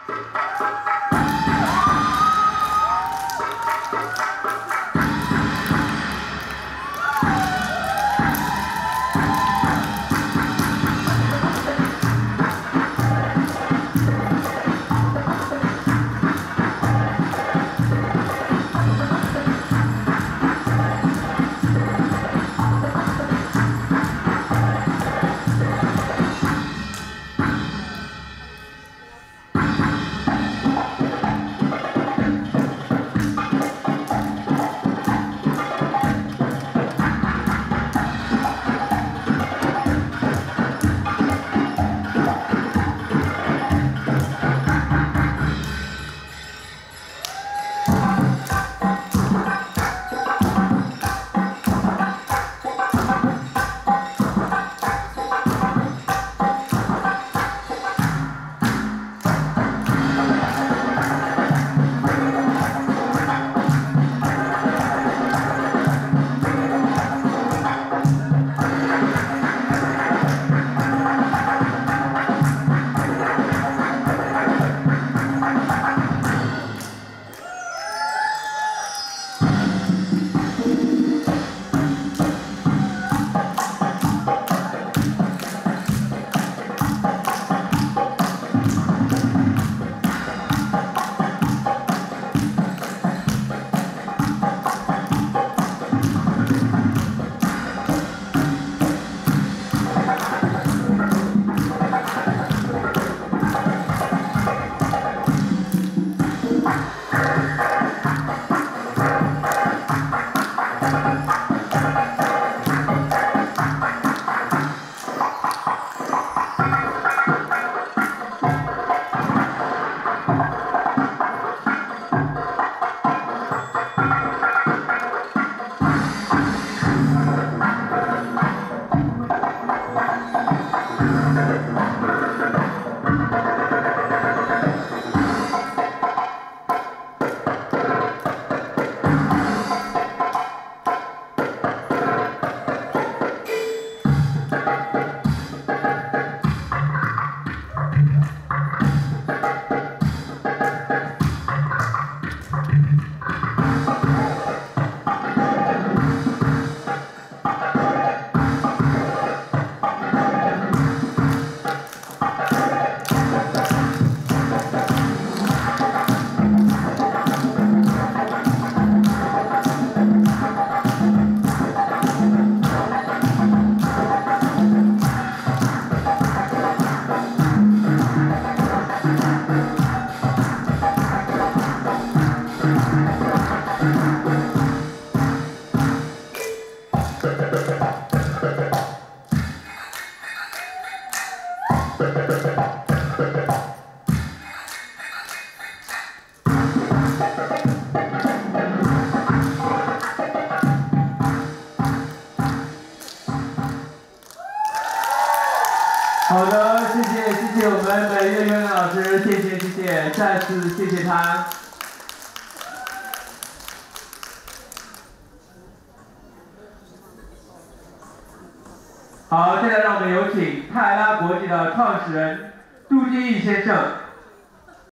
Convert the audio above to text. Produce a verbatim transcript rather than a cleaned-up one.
好的，谢谢谢谢我们的岳渊老师，谢谢谢谢，再次谢谢他。好，现在让我们有请泰拉国际的创始人杜金义先生